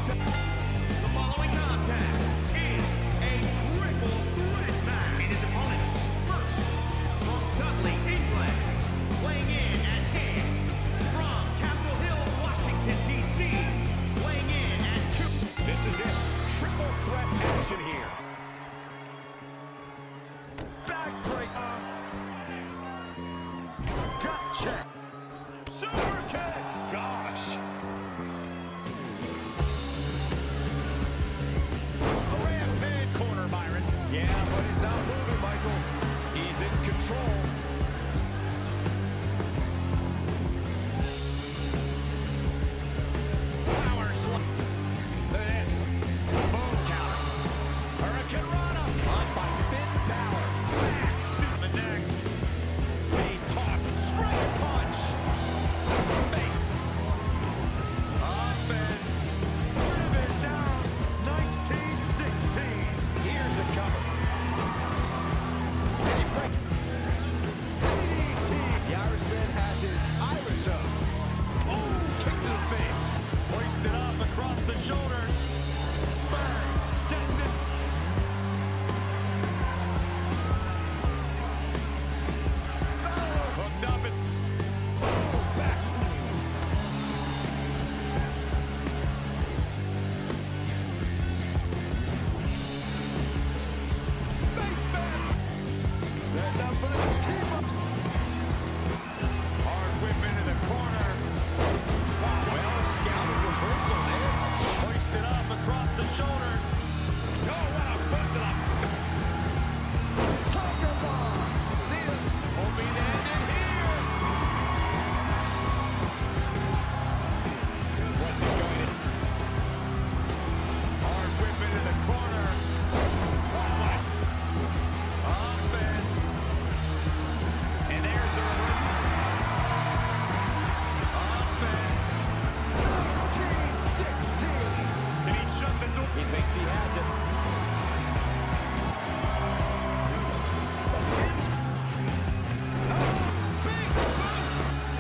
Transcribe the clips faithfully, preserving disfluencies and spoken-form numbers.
The following contest is a triple threat match. And his opponents, first, from Dudley, England, weighing in at King. From Capitol Hill, Washington, D C, weighing in at two. This is it. Triple threat action here. Backbreaker. Gotcha. Super kick. Gosh. A rampage corner, Byron. Yeah, but he's not moving, Michael. He's in control. Power slam. This. Boom counter. Hurricane Rana. On by Finn Balor. Back. Super next. Lead talk. Straight punch. Face. Up and driven down. nineteen sixteen. Here's a cover. And he break. D D T. The Irishman has his Irish up. Ooh, kick to the face. Hoisted up across the shoulders. Bang. Ding, ding. Oh, hooked up and oh, back. Spaceman. Set up for the team up. Hard whip into the corner. Wow, well, scouted reversal there. Hoisted up across the shoulders. Oh, what a foot to the... Tiger bomb. See ya. Hoping to end it here. What's he going to... Hard whip into the corner. Wow, what a... Up and... And there's the relief. Up and... nineteen sixteen. Did he shut the door? He thinks he has it. Big boot!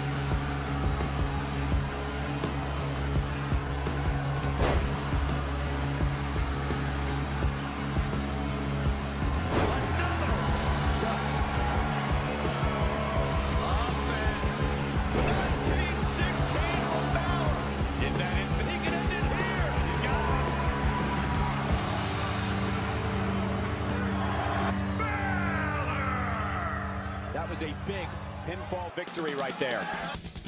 nineteen sixteen from Balor. Get that in. He can end it here. He's got it. Balor! That was a big pinfall victory right there.